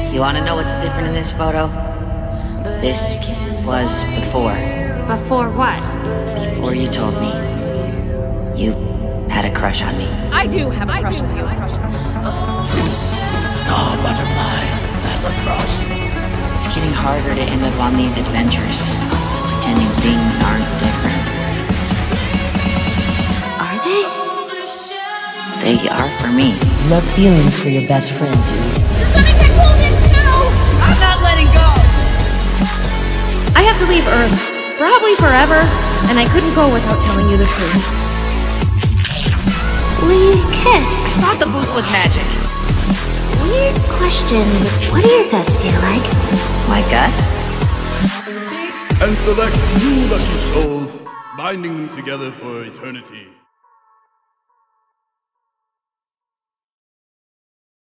You wanna know what's different in this photo? This was before. Before what? Before you told me you had a crush on me. I do have a crush on you. Star butterfly has a crush. It's getting harder to end up on these adventures, pretending things aren't different. Are they? They are for me. You have feelings for your best friend, dude. You're gonna get pulled in too! I'm not letting go! I have to leave Earth, probably forever, and I couldn't go without telling you the truth. We kissed. Thought the booth was magic. Weird question, but what do your guts feel like? My guts? And select two lucky souls, binding them together for eternity.